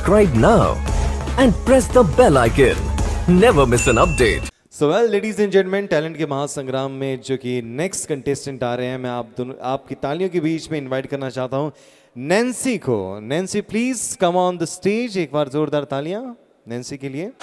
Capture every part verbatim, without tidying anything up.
Subscribe now and press the bell icon. Never miss an update. So well ladies and gentleman, talent के महासंग्राम में जो कि next contestant आ रहे हैं, मैं आप दोनों आपकी तालियों के बीच में इनवाइट करना चाहता हूं नैन्सी को। Nancy please come on the stage. एक बार जोरदार तालियां नैन्सी के लिए।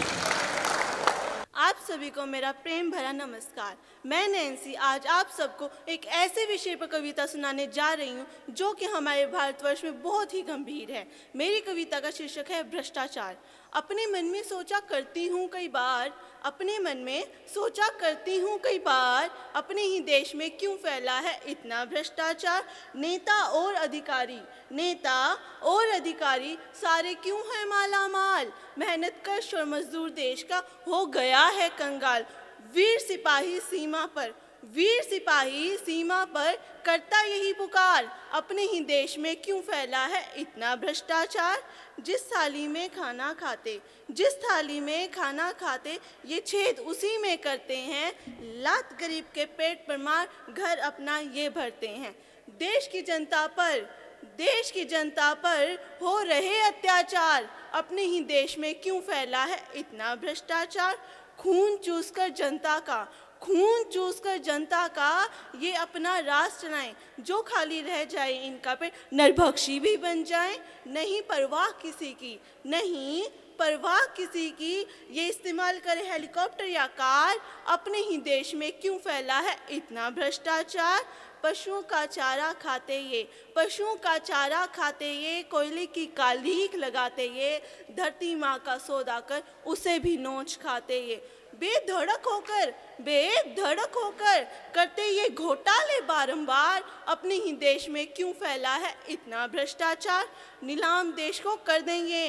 आप सभी को मेरा प्रेम भरा नमस्कार। मैं नैन्सी आज आप सबको एक ऐसे विषय पर कविता सुनाने जा रही हूँ जो कि हमारे भारतवर्ष में बहुत ही गंभीर है। मेरी कविता का शीर्षक है भ्रष्टाचार। अपने मन में सोचा करती हूँ कई बार, अपने मन में सोचा करती हूँ कई बार, अपने ही देश में क्यों फैला है इतना भ्रष्टाचार। नेता और अधिकारी नेता और अधिकारी सारे क्यों हैं माला माल, मेहनत कश और मजदूर देश का हो गया है कंगाल। वीर सिपाही सीमा पर वीर सिपाही सीमा पर करता यही पुकार, अपने ही देश में क्यों फैला है इतना भ्रष्टाचार। जिस थाली में खाना खाते जिस थाली में खाना खाते ये छेद उसी में करते हैं, लात गरीब के पेट पर मार घर अपना ये भरते हैं। देश की जनता पर देश की जनता पर हो रहे अत्याचार, अपने ही देश में क्यों फैला है इतना भ्रष्टाचार। खून चूसकर जनता का खून चूसकर जनता का ये अपना राज चलाएं, जो खाली रह जाए इनका पे नरभक्षी भी बन जाएं। नहीं परवाह किसी की नहीं परवाह किसी की ये इस्तेमाल करे हेलीकॉप्टर या कार, अपने ही देश में क्यों फैला है इतना भ्रष्टाचार। पशुओं का चारा खाते ये पशुओं का चारा खाते ये कोयले की कालीख लगाते ये, धरती माँ का सौदा कर उसे भी नोच खाते ये। बेधड़क होकर बेधड़क होकर करते ये घोटाले बारंबार, अपने ही देश में क्यों फैला है इतना भ्रष्टाचार। नीलाम देश को कर देंगे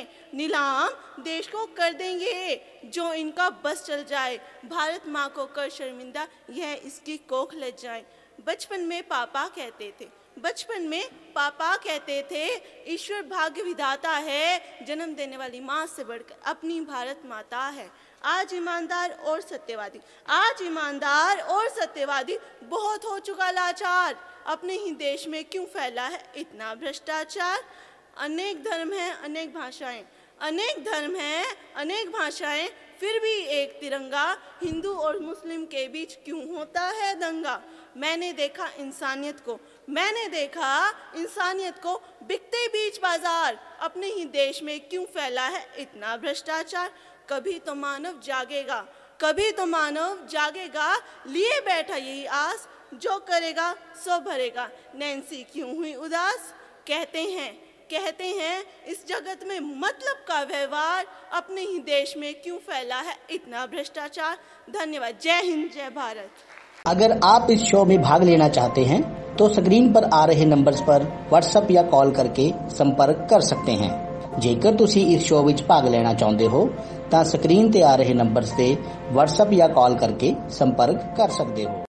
नीलाम देश को कर देंगे जो इनका बस चल जाए, भारत माँ को कर शर्मिंदा यह इसकी कोख लज जाए। बचपन में पापा कहते थे बचपन में पापा कहते थे ईश्वर भाग्य विधाता है, जन्म देने वाली माँ से बढ़कर अपनी भारत माता है। आज ईमानदार और सत्यवादी आज ईमानदार और सत्यवादी बहुत हो चुका लाचार, अपने ही देश में क्यों फैला है इतना भ्रष्टाचार। अनेक धर्म हैं अनेक भाषाएं अनेक धर्म हैं अनेक भाषाएं, फिर भी एक तिरंगा, हिंदू और मुस्लिम के बीच क्यों होता है दंगा। मैंने देखा इंसानियत को मैंने देखा इंसानियत को बिकते बीच बाजार, अपने ही देश में क्यों फैला है इतना भ्रष्टाचार। कभी तो मानव जागेगा कभी तो मानव जागेगा, लिए बैठा यही आस, जो करेगा सो भरेगा। नैन्सी क्यों हुई उदास। कहते हैं कहते हैं इस जगत में मतलब का व्यवहार, अपने ही देश में क्यों फैला है इतना भ्रष्टाचार। धन्यवाद। जय हिंद जय भारत। अगर आप इस शो में भाग लेना चाहते हैं तो स्क्रीन पर आ रहे नंबर्स पर व्हाट्सएप या कॉल करके संपर्क कर सकते हैं। ਜੇਕਰ ਤੁਸੀਂ ਇਸ ਸ਼ੋਅ ਵਿੱਚ ਭਾਗ ਲੈਣਾ ਚਾਹੁੰਦੇ ਹੋ ਤਾਂ ਸਕਰੀਨ ਤੇ ਆ ਰਹੇ ਨੰਬਰਸ ਤੇ WhatsApp ਜਾਂ ਕਾਲ ਕਰਕੇ ਸੰਪਰਕ ਕਰ ਸਕਦੇ ਹੋ।